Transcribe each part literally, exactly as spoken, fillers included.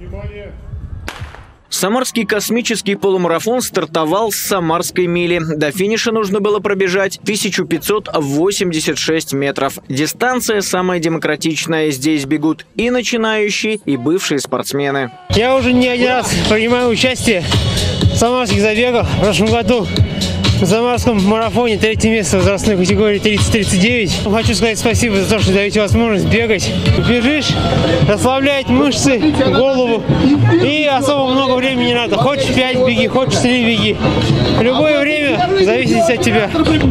Самарский космический полумарафон стартовал с Самарской мили. До финиша нужно было пробежать тысячу пятьсот восемьдесят шесть метров. Дистанция самая демократичная. Здесь бегут и начинающие, и бывшие спортсмены. Я уже не один раз принимаю участие в самарских забегах. В прошлом году в самарском марафоне третье место в возрастной категории тридцать тридцать девять. Хочу сказать спасибо за то, что даете возможность бегать. Бежишь, расслабляет мышцы, голову, и особо много времени не надо. Хочешь пять беги, хочешь три беги. В любое время зависит от тебя.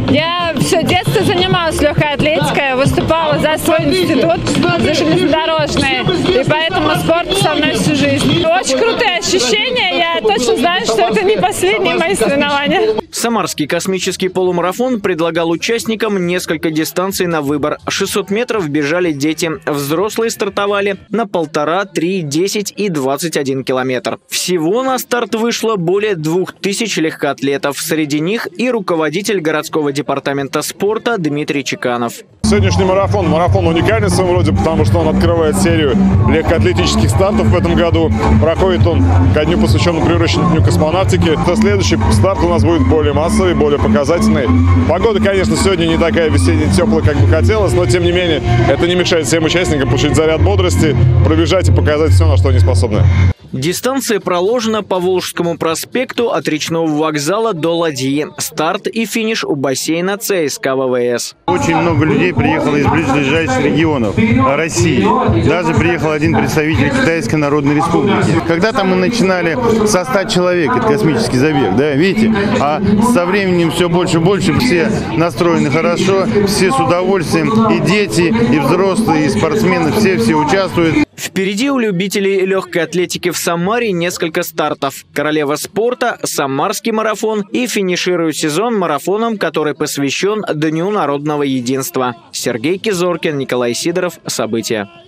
Я все детство занималась легкой атлетикой, выступала за свой институт, за железнодорожные, и поэтому спорт со мной всю жизнь. Очень крутые ощущения, я точно знаю, что это не последние мои соревнования. Самарский космический полумарафон предлагал участникам несколько дистанций на выбор. шестьсот метров бежали дети, взрослые стартовали на полтора, три, десять и двадцать один километр. Всего на старт вышло более двух тысяч легкоатлетов. Среди них и руководитель городского департамента спорта Дмитрий Чеканов. Сегодняшний марафон, марафон уникальный в своем роде, потому что он открывает серию легкоатлетических стартов в этом году. Проходит он ко дню, посвященному приуроченному дню космонавтики. То следующий старт у нас будет более массовый, более показательный. Погода, конечно, сегодня не такая весенняя, теплая, как бы хотелось, но тем не менее это не мешает всем участникам получить заряд бодрости, пробежать и показать все, на что они способны. Дистанция проложена по Волжскому проспекту от речного вокзала до Ладьи. Старт и финиш у бассейна ЦСКА ВВС. Очень много людей приехало из ближайших регионов России. Даже приехал один представитель Китайской Народной Республики. Когда-то мы начинали со ста человек, это космический забег, да, видите? А со временем все больше и больше, все настроены хорошо, все с удовольствием, и дети, и взрослые, и спортсмены, все-все участвуют. Впереди у любителей легкой атлетики в Самаре несколько стартов. Королева спорта, Самарский марафон и финиширует сезон марафоном, который посвящен Дню народного единства. Сергей Кизоркин, Николай Сидоров. События.